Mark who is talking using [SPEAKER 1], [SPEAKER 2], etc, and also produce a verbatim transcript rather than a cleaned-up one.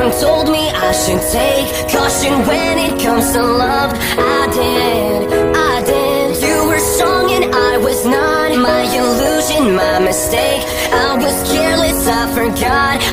[SPEAKER 1] Everyone told me I should take caution when it comes to love. I did, I did. You were strong and I was not. My illusion, my mistake. I was careless, I forgot